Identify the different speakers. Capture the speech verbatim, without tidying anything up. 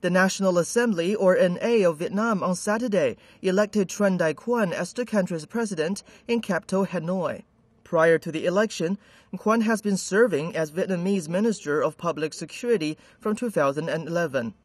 Speaker 1: The National Assembly, or N A, of Vietnam on Saturday elected Tran Dai Quang as the country's president in capital Hanoi. Prior to the election, Quang has been serving as Vietnamese Minister of Public Security from two thousand eleven.